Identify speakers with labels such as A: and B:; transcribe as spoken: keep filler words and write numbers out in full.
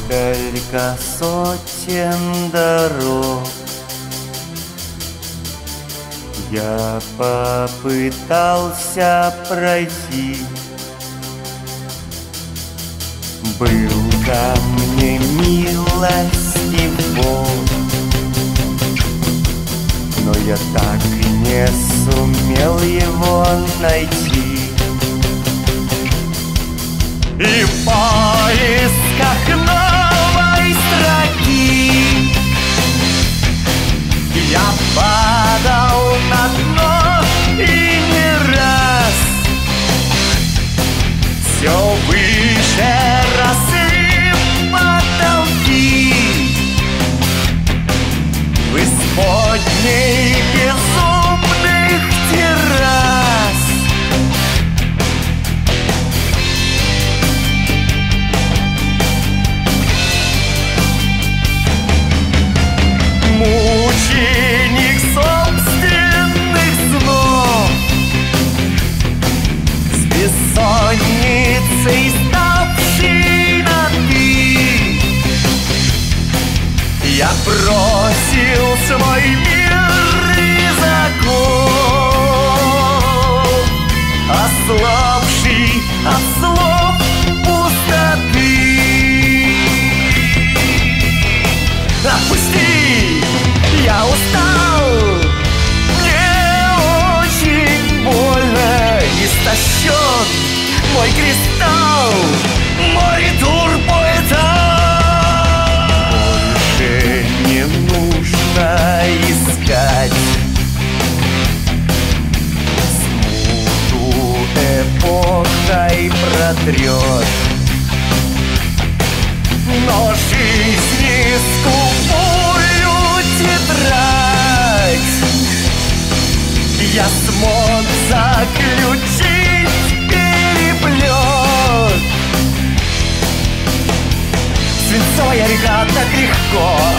A: Несколько сотен дорог я попытался пройти. Был ко мне милостив Бог, но я так и не сумел его найти. И в поисках новой строки я падал на дно и не раз. Все выше росли потолки в исподней безумных террас. Мученик собственных снов, с бессонницей ставший на «ты», я бросил свой мир и закон, ослабший от слов пустоты. Отпусти! Я устал, мне очень больно, истощен мой кристалл, мой турбоэтап. Больше не нужно искать смуту эпохой протрет, но жизни скупую тетрадь я смог заключить переплет. Свинцовая река так легко